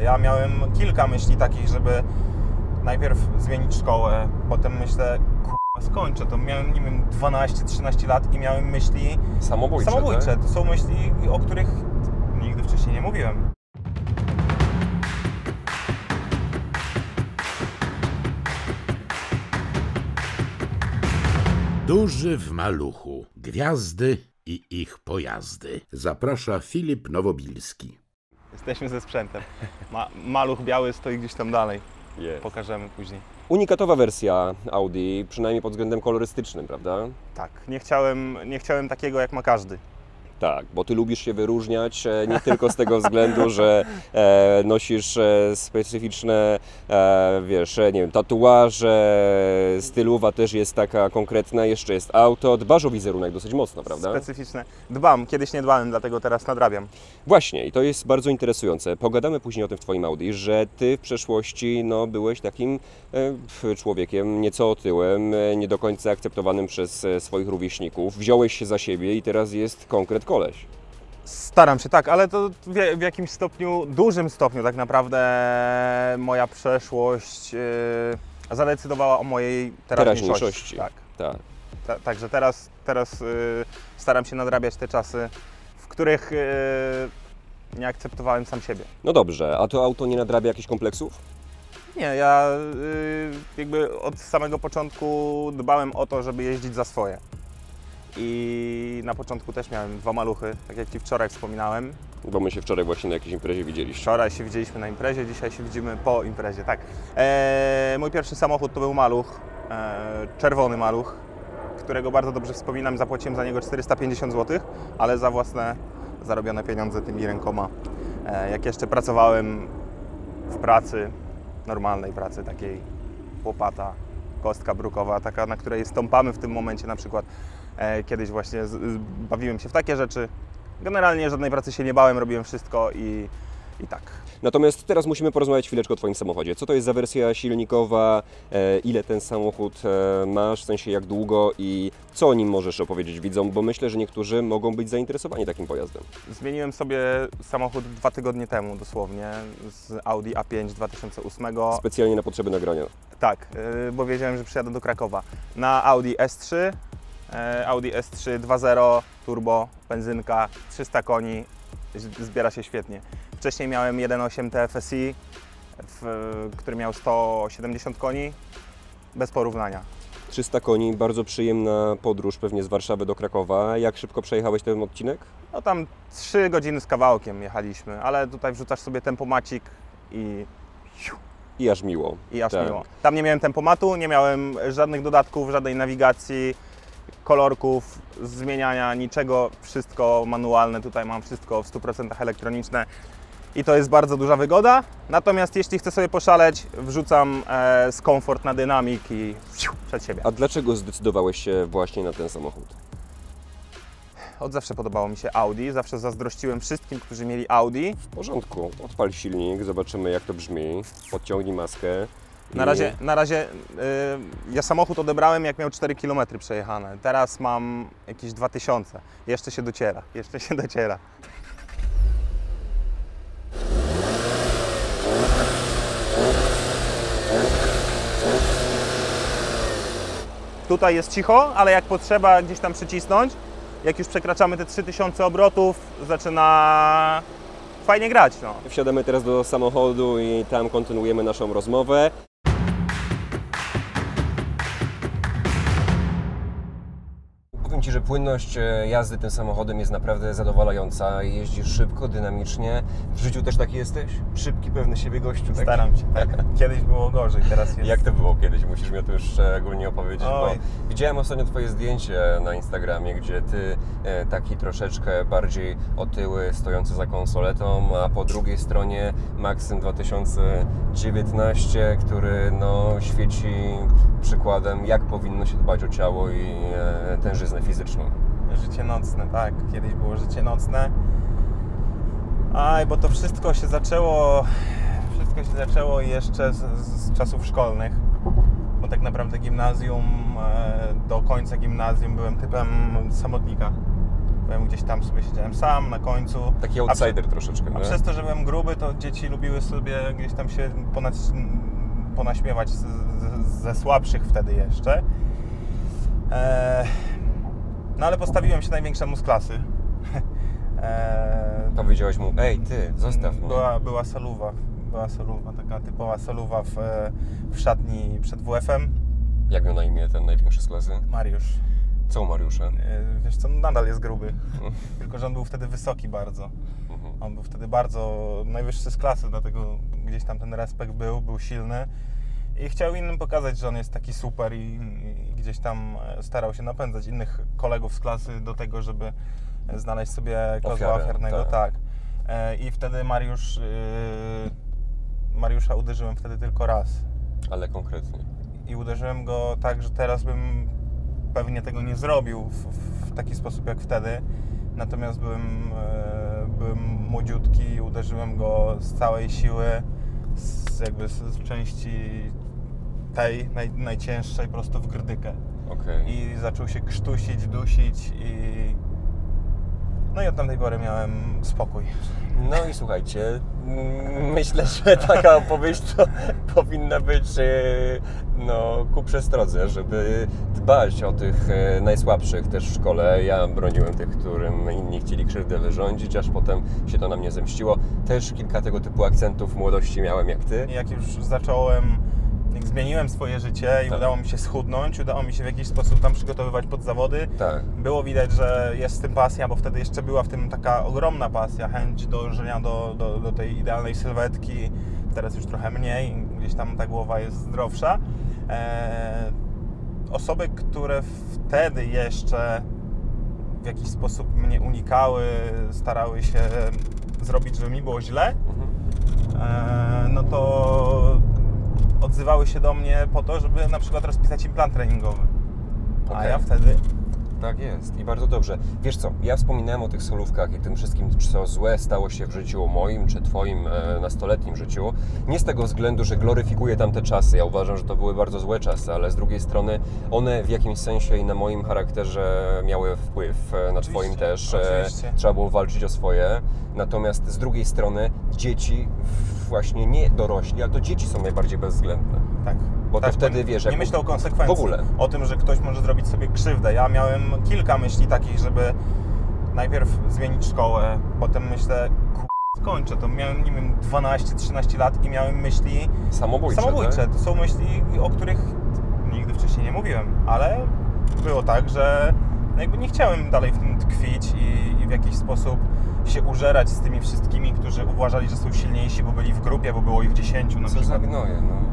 Ja miałem kilka myśli takich, żeby najpierw zmienić szkołę, potem myślę, kurwa, skończę to. Miałem, nie wiem, 12-13 lat i miałem myśli Samobójcze. Tak? To są myśli, o których nigdy wcześniej nie mówiłem. Duży w maluchu. Gwiazdy i ich pojazdy. Zaprasza Filip Nowobilski. Jesteśmy ze sprzętem. Maluch biały stoi gdzieś tam dalej. Jest. Pokażemy później. Unikatowa wersja Audi, przynajmniej pod względem kolorystycznym, prawda? Tak, nie chciałem takiego jak ma każdy. Tak, bo Ty lubisz się wyróżniać nie tylko z tego względu, że nosisz specyficzne, wiesz, nie wiem, tatuaże, stylowa też jest taka konkretna, jeszcze jest auto, dbasz o wizerunek dosyć mocno, prawda? Specyficzne. Dbam, kiedyś nie dbałem, dlatego teraz nadrabiam. Właśnie, i to jest bardzo interesujące. Pogadamy później o tym w Twoim Audi, że Ty w przeszłości byłeś takim człowiekiem nieco otyłym, nie do końca akceptowanym przez swoich rówieśników. Wziąłeś się za siebie i teraz jest konkret koleś. Staram się, tak, ale to w jakimś stopniu, dużym stopniu tak naprawdę moja przeszłość zadecydowała o mojej teraźniejszości. Tak. Także teraz staram się nadrabiać te czasy, w których nie akceptowałem sam siebie. No dobrze, a to auto nie nadrabia jakichś kompleksów? Nie, ja jakby od samego początku dbałem o to, żeby jeździć za swoje. I na początku też miałem 2 maluchy, tak jak Ci wczoraj wspominałem. Bo my się wczoraj właśnie na jakiejś imprezie widzieliśmy. Wczoraj się widzieliśmy na imprezie, dzisiaj się widzimy po imprezie, tak. Mój pierwszy samochód to był maluch, czerwony maluch, którego bardzo dobrze wspominam. Zapłaciłem za niego 450 zł, ale za własne zarobione pieniądze tymi rękoma. Jak jeszcze pracowałem w pracy, normalnej pracy, takiej łopata, kostka brukowa, taka, na której stąpamy w tym momencie na przykład. Kiedyś właśnie bawiłem się w takie rzeczy. Generalnie żadnej pracy się nie bałem, robiłem wszystko i tak. Natomiast teraz musimy porozmawiać chwileczkę o Twoim samochodzie. Co to jest za wersja silnikowa, ile ten samochód masz, w sensie jak długo i co o nim możesz opowiedzieć widzom, bo myślę, że niektórzy mogą być zainteresowani takim pojazdem. Zmieniłem sobie samochód 2 tygodnie temu dosłownie z Audi A5 2008. Specjalnie na potrzeby nagrania. Tak, bo wiedziałem, że przyjadę do Krakowa. Na Audi S3, Audi S3 2.0 turbo, benzynka, 300 koni, zbiera się świetnie. Wcześniej miałem 1.8 TFSI, który miał 170 koni, bez porównania. 300 koni, bardzo przyjemna podróż pewnie z Warszawy do Krakowa. Jak szybko przejechałeś ten odcinek? No tam 3 godziny z kawałkiem jechaliśmy, ale tutaj wrzucasz sobie tempomacik i aż miło. Miło. Tam nie miałem tempomatu, nie miałem żadnych dodatków, żadnej nawigacji, kolorków, zmieniania, niczego, wszystko manualne, tutaj mam wszystko w 100% elektroniczne i to jest bardzo duża wygoda. Natomiast jeśli chcę sobie poszaleć, wrzucam z komfort na dynamik i przed siebie. A dlaczego zdecydowałeś się właśnie na ten samochód? Od zawsze podobało mi się Audi, zawsze zazdrościłem wszystkim, którzy mieli Audi. W porządku, odpal silnik, zobaczymy jak to brzmi, podciągnij maskę. Na razie ja samochód odebrałem, jak miał 4 km przejechane. Teraz mam jakieś 2000. Jeszcze się dociera. Tutaj jest cicho, ale jak potrzeba gdzieś tam przycisnąć, jak już przekraczamy te 3000 obrotów, zaczyna fajnie grać. No. Wsiadamy teraz do samochodu i tam kontynuujemy naszą rozmowę. Powiem Ci, że płynność jazdy tym samochodem jest naprawdę zadowalająca. Jeździsz szybko, dynamicznie. W życiu też taki jesteś? Szybki, pewny siebie gościu? Taki? Staram się, tak. Kiedyś było gorzej, teraz jest... Jak to było kiedyś? Musisz mi o tym już szczególnie opowiedzieć, bo widziałem ostatnio Twoje zdjęcie na Instagramie, gdzie Ty taki troszeczkę bardziej otyły, stojący za konsoletą, a po drugiej stronie Maxym 2019, który świeci przykładem, jak powinno się dbać o ciało i tężyznę fizyczną. Życie nocne, tak. Kiedyś było życie nocne. Bo to wszystko się zaczęło jeszcze z czasów szkolnych. Bo tak naprawdę gimnazjum, do końca gimnazjum byłem typem samotnika. Byłem gdzieś tam sobie, siedziałem sam na końcu. Taki outsider troszeczkę, A nie? przez to, że byłem gruby, to dzieci lubiły sobie gdzieś tam się ponaśmiewać ze słabszych wtedy jeszcze. No ale postawiłem się największemu z klasy. Powiedziałeś mu, ej ty, zostaw mnie. Była soluwa, taka typowa soluwa w szatni przed WF-em. Jak miał na imię ten największy z klasy? Mariusz. Co u Mariusza? Wiesz co, nadal jest gruby, tylko że on był wtedy wysoki bardzo. On był wtedy bardzo najwyższy z klasy, dlatego gdzieś tam ten respekt był silny. I chciał innym pokazać, że on jest taki super i gdzieś tam starał się napędzać innych kolegów z klasy do tego, żeby znaleźć sobie kozła ofiarnego. Tak. I wtedy Mariusza uderzyłem wtedy tylko raz. Ale konkretnie. I uderzyłem go tak, że teraz bym pewnie tego nie zrobił w taki sposób jak wtedy. Natomiast byłem młodziutki i uderzyłem go z całej siły, z części tej najcięższej prosto w grdykę. Okay. I zaczął się krztusić, dusić no i od tamtej pory miałem spokój. No i słuchajcie, myślę, że taka opowieść to powinna być ku przestrodze, żeby dbać o tych najsłabszych też w szkole. Ja broniłem tych, którym inni chcieli krzywdę wyrządzić, aż potem się to na mnie zemściło. Też kilka tego typu akcentów w młodości miałem jak ty. Jak już jak zmieniłem swoje życie i tak. Udało mi się schudnąć, udało mi się w jakiś sposób tam przygotowywać pod zawody. Tak. Było widać, że jest w tym pasja, bo wtedy jeszcze była w tym taka ogromna pasja, chęć dążenia do tej idealnej sylwetki. Teraz już trochę mniej, gdzieś tam ta głowa jest zdrowsza. Osoby, które wtedy jeszcze w jakiś sposób mnie unikały, starały się zrobić, żeby mi było źle, no to odzywały się do mnie po to, żeby na przykład rozpisać im plan treningowy. A Okay. ja wtedy... Tak jest i bardzo dobrze. Wiesz co, ja wspominałem o tych solówkach i tym wszystkim, co złe stało się w życiu moim czy twoim nastoletnim życiu. Nie z tego względu, że gloryfikuję tamte czasy. Ja uważam, że to były bardzo złe czasy, ale z drugiej strony one w jakimś sensie i na moim charakterze miały wpływ, na twoim też. Oczywiście. Trzeba było walczyć o swoje. Natomiast z drugiej strony dzieci, właśnie nie dorośli, ale to dzieci są najbardziej bezwzględne. Tak. Bo tak, to wtedy wiesz, nie myślę o konsekwencji. W ogóle. O tym, że ktoś może zrobić sobie krzywdę. Ja miałem kilka myśli takich, żeby najpierw zmienić szkołę, potem myślę, skończę to. Miałem, nie wiem, 12-13 lat i miałem myśli samobójcze. Tak? To są myśli, o których nigdy wcześniej nie mówiłem, ale było tak, że jakby nie chciałem dalej w tym tkwić i w jakiś sposób się użerać z tymi wszystkimi, którzy uważali, że są silniejsi, bo byli w grupie, bo było ich 10 na przykład. Co za gnoje, no.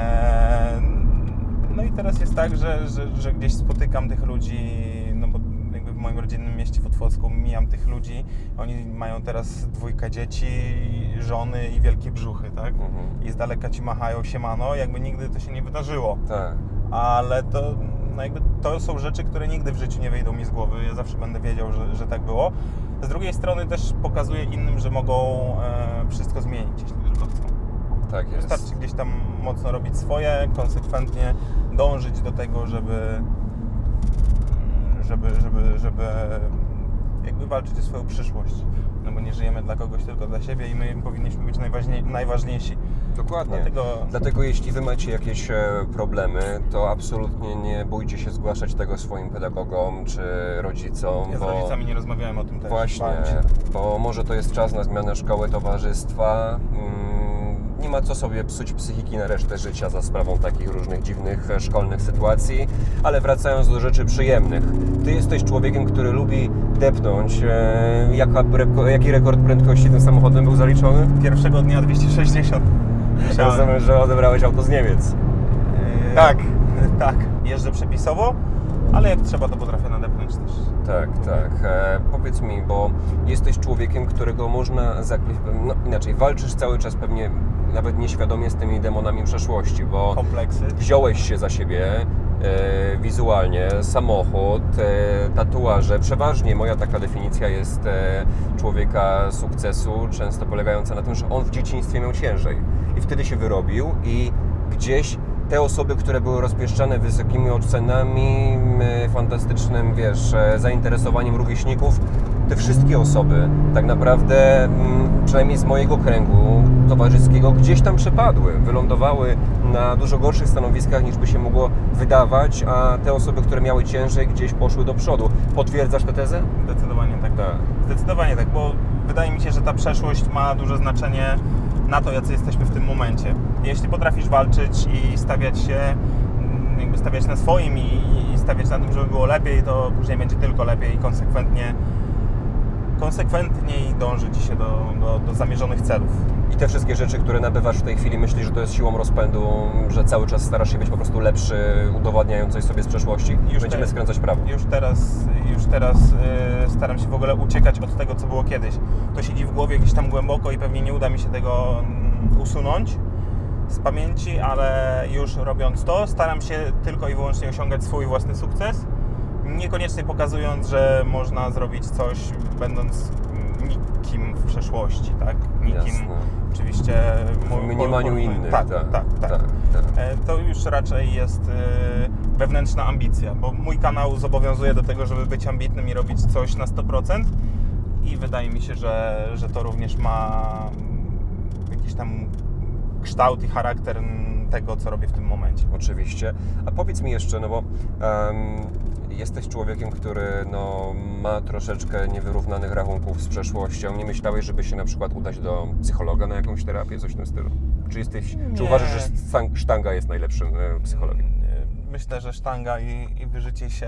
No i teraz jest tak, że gdzieś spotykam tych ludzi, no bo jakby w moim rodzinnym mieście w Otwocku mijam tych ludzi, oni mają teraz 2 dzieci, żony i wielkie brzuchy, tak? I z daleka ci machają siemano, jakby nigdy to się nie wydarzyło. Tak. Ale to są rzeczy, które nigdy w życiu nie wyjdą mi z głowy, ja zawsze będę wiedział, że tak było. Z drugiej strony też pokazuję innym, że mogą wszystko zmienić, jeśli tylko chcą. Tak jest. Wystarczy gdzieś tam mocno robić swoje, konsekwentnie dążyć do tego, żeby jakby walczyć o swoją przyszłość. No bo nie żyjemy dla kogoś, tylko dla siebie i my powinniśmy być najważniejsi. Dokładnie. Dlatego jeśli Wy macie jakieś problemy, to absolutnie nie bójcie się zgłaszać tego swoim pedagogom czy rodzicom. Ja z rodzicami nie rozmawiałem o tym też. Właśnie, bo może to jest czas na zmianę szkoły, towarzystwa. Nie ma co sobie psuć psychiki na resztę życia za sprawą takich różnych dziwnych szkolnych sytuacji, ale wracając do rzeczy przyjemnych. Ty jesteś człowiekiem, który lubi depnąć. Jaki rekord prędkości tym samochodem był zaliczony? Pierwszego dnia 260. Rozumiem, że odebrałeś auto z Niemiec. Tak. Tak. Jeżdżę przepisowo, ale jak trzeba, to potrafię nadepnąć też. Tak. Powiedz mi, bo jesteś człowiekiem, którego można walczysz cały czas pewnie nawet nieświadomie z tymi demonami przeszłości, bo kompleksy. Wziąłeś się za siebie wizualnie, samochód, tatuaże. Przeważnie moja taka definicja jest człowieka sukcesu, często polegająca na tym, że on w dzieciństwie miał ciężej i wtedy się wyrobił i gdzieś te osoby, które były rozpieszczane wysokimi ocenami, fantastycznym, zainteresowaniem rówieśników, te wszystkie osoby tak naprawdę, przynajmniej z mojego kręgu towarzyskiego, gdzieś tam przepadły, wylądowały na dużo gorszych stanowiskach niż by się mogło wydawać, a te osoby, które miały ciężej, gdzieś poszły do przodu. Potwierdzasz tę tezę? Zdecydowanie tak. Tak. Zdecydowanie tak, bo wydaje mi się, że ta przeszłość ma duże znaczenie na to, jacy jesteśmy w tym momencie. Jeśli potrafisz walczyć i stawiać się, jakby stawiać na swoim i stawiać na tym, żeby było lepiej, to później będzie tylko lepiej i konsekwentniej dąży Ci się do zamierzonych celów. I te wszystkie rzeczy, które nabywasz w tej chwili, myślisz, że to jest siłą rozpędu, że cały czas starasz się być po prostu lepszy, udowadniając coś sobie z przeszłości? Będziemy skręcać prawo. Już teraz staram się w ogóle uciekać od tego, co było kiedyś. To siedzi w głowie gdzieś tam głęboko i pewnie nie uda mi się tego usunąć z pamięci, ale już robiąc to, staram się tylko i wyłącznie osiągać swój własny sukces, niekoniecznie pokazując, że można zrobić coś, będąc nikim w przeszłości, tak? Nikim. Jasne. Oczywiście W mniemaniu innych. Tak. To już raczej jest wewnętrzna ambicja, bo mój kanał zobowiązuje do tego, żeby być ambitnym i robić coś na 100% i wydaje mi się, że to również ma jakiś tam kształt i charakter tego, co robię w tym momencie. Oczywiście. A powiedz mi jeszcze, no bo jesteś człowiekiem, który ma troszeczkę niewyrównanych rachunków z przeszłością. Nie myślałeś, żeby się na przykład udać do psychologa na jakąś terapię, coś w tym stylu? Czy uważasz, że sztanga jest najlepszym psychologiem? Myślę, że sztanga i wyżycie się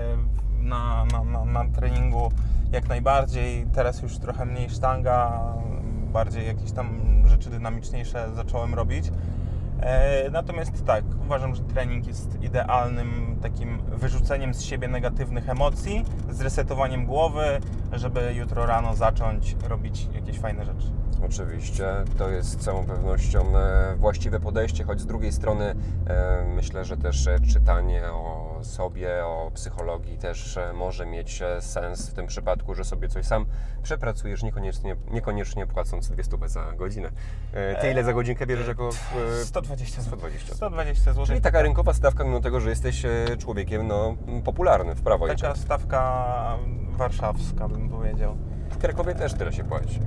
na treningu jak najbardziej. Teraz już trochę mniej sztanga, bardziej jakieś tam rzeczy dynamiczniejsze zacząłem robić. Natomiast tak, uważam, że trening jest idealnym takim wyrzuceniem z siebie negatywnych emocji, zresetowaniem głowy, żeby jutro rano zacząć robić jakieś fajne rzeczy. Oczywiście, to jest z całą pewnością właściwe podejście, choć z drugiej strony myślę, że też czytanie o sobie, o psychologii też może mieć sens w tym przypadku, że sobie coś sam przepracujesz, niekoniecznie płacąc 200 za godzinę. Ty ile za godzinkę bierzesz jako... 120 zł. 120 zł. Czyli taka rynkowa stawka, mimo tego, że jesteś człowiekiem popularnym w prawo. Taka stawka warszawska, bym powiedział. W Krakowie też tyle się płaci.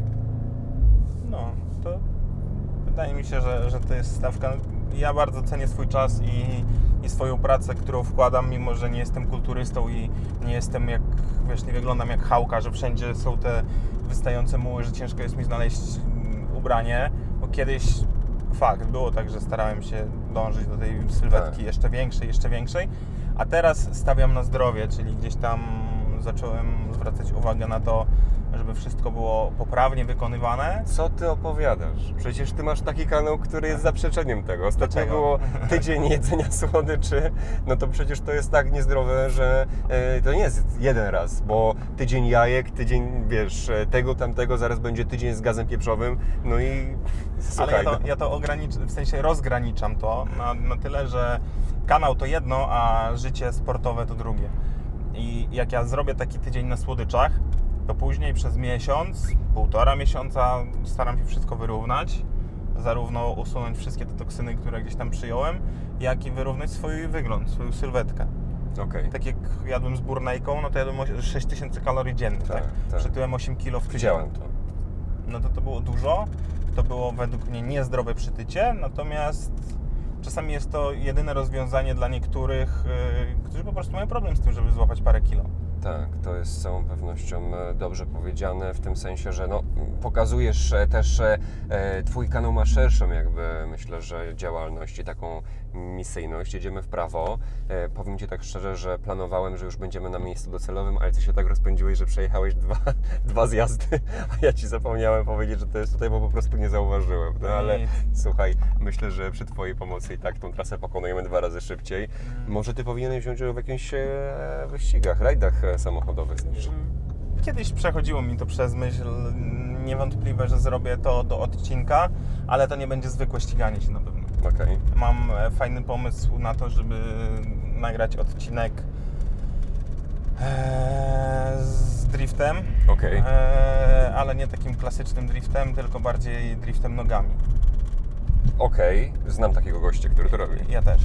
No, to wydaje mi się, że to jest stawka. Ja bardzo cenię swój czas i swoją pracę, którą wkładam, mimo że nie jestem kulturystą i nie jestem nie wyglądam jak chałka, że wszędzie są te wystające muły, że ciężko jest mi znaleźć ubranie, bo kiedyś było tak, że starałem się dążyć do tej sylwetki jeszcze większej, a teraz stawiam na zdrowie, czyli gdzieś tam zacząłem zwracać uwagę na to, żeby wszystko było poprawnie wykonywane. Co ty opowiadasz? Przecież ty masz taki kanał, który jest zaprzeczeniem tego. Ostatnio było tydzień jedzenia słodyczy, no to przecież to jest tak niezdrowe, że to nie jest jeden raz, bo tydzień jajek, tydzień, tego, tamtego, zaraz będzie tydzień z gazem pieprzowym, no i słuchaj. Ale ja to rozgraniczam to na tyle, że kanał to jedno, a życie sportowe to drugie. I jak ja zrobię taki tydzień na słodyczach, to później przez miesiąc, 1,5 miesiąca staram się wszystko wyrównać, zarówno usunąć wszystkie te toksyny, które gdzieś tam przyjąłem, jak i wyrównać swój wygląd, swoją sylwetkę. Okay. Tak jak jadłem z burnejką, no to jadłem 6000 kalorii dziennie, tak? Przytyłem 8 kg w tydzień. Widziałem to. No to było dużo, to było według mnie niezdrowe przytycie, natomiast czasami jest to jedyne rozwiązanie dla niektórych, którzy po prostu mają problem z tym, żeby złapać parę kilo. Tak, to jest z całą pewnością dobrze powiedziane, w tym sensie, że pokazujesz też, Twój kanał ma szerszą myślę, że działalność i taką misyjność. Jedziemy w prawo. Powiem Ci tak szczerze, że planowałem, że już będziemy na miejscu docelowym, ale Ty się tak rozpędziłeś, że przejechałeś dwa zjazdy, a ja Ci zapomniałem powiedzieć, że to jest tutaj, bo po prostu nie zauważyłem. No ale słuchaj, myślę, że przy Twojej pomocy i tak tą trasę pokonujemy 2 razy szybciej. Może Ty powinieneś wziąć udział w jakichś wyścigach, rajdach samochodowych. Kiedyś przechodziło mi to przez myśl, niewątpliwe, że zrobię to do odcinka, ale to nie będzie zwykłe ściganie się na pewno. Okay. Mam fajny pomysł na to, żeby nagrać odcinek z driftem, ale nie takim klasycznym driftem, tylko bardziej driftem nogami. Znam takiego gościa, który to robi. Ja też.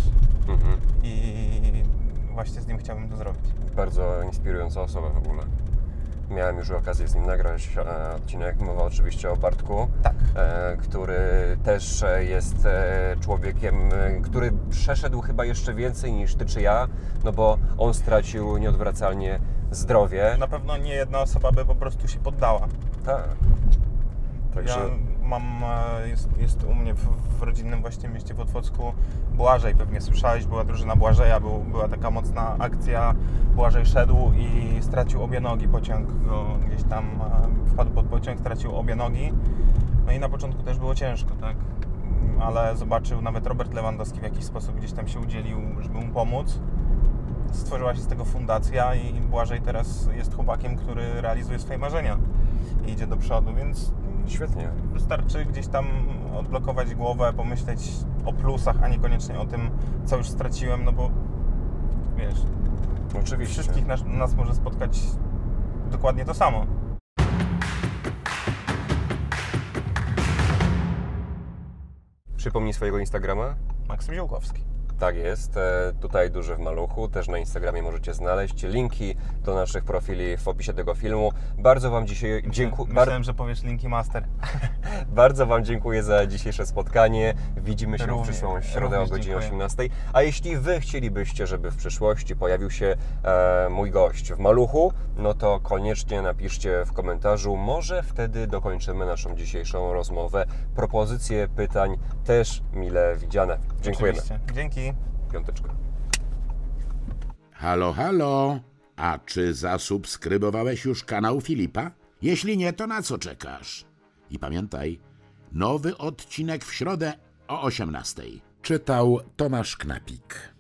I właśnie z nim chciałbym to zrobić. Bardzo inspirująca osoba w ogóle. Miałem już okazję z nim nagrać odcinek. Mowa oczywiście o Bartku, Tak. który też jest człowiekiem, który przeszedł chyba jeszcze więcej niż ty czy ja, no bo on stracił nieodwracalnie zdrowie. Na pewno nie jedna osoba by po prostu się poddała. Tak. Także... Ja mam, jest u mnie w rodzinnym właśnie mieście w Otwocku Błażej, pewnie słyszałeś, była drużyna Błażeja, była taka mocna akcja, Błażej szedł i stracił obie nogi, pociąg go gdzieś tam wpadł pod pociąg, stracił obie nogi, no i na początku też było ciężko, tak, ale zobaczył, nawet Robert Lewandowski w jakiś sposób gdzieś tam się udzielił, żeby mu pomóc. Stworzyła się z tego fundacja i Błażej teraz jest chłopakiem, który realizuje swoje marzenia i idzie do przodu, więc Świetnie. wystarczy gdzieś tam odblokować głowę, pomyśleć o plusach, a niekoniecznie o tym, co już straciłem, no bo wiesz, Oczywiście. wszystkich nas może spotkać dokładnie to samo. Przypomnij swojego Instagrama. Maksym Ziółkowski. Tak jest, tutaj duży w maluchu, też na Instagramie możecie znaleźć linki do naszych profili w opisie tego filmu. Bardzo Wam dzisiaj dziękuję. Myślałem, że powiesz linki master. Bardzo Wam dziękuję za dzisiejsze spotkanie. Widzimy się w Również, przyszłą środę o również godzinie dziękuję. 18. A jeśli Wy chcielibyście, żeby w przyszłości pojawił się mój gość w maluchu, no to koniecznie napiszcie w komentarzu. Może wtedy dokończymy naszą dzisiejszą rozmowę. Propozycje pytań też mile widziane. Dziękujemy. Oczywiście. Dzięki. Piąteczka. Halo, halo. A czy zasubskrybowałeś już kanał Filipa? Jeśli nie, to na co czekasz? I pamiętaj, nowy odcinek w środę o 18:00. Czytał Tomasz Knapik.